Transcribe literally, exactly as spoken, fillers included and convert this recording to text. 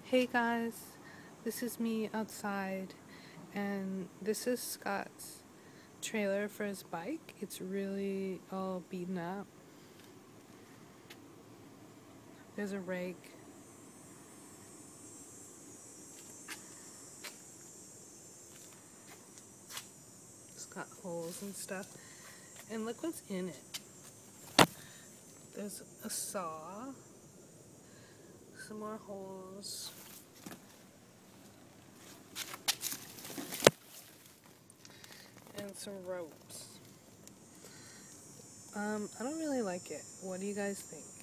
Hey guys, this is me outside, and this is Scott's trailer for his bike. It's really all beaten up. There's a rake. It's got holes and stuff. And look what's in it. There's a saw, some more holes, and some ropes. Um, I don't really like it. What do you guys think?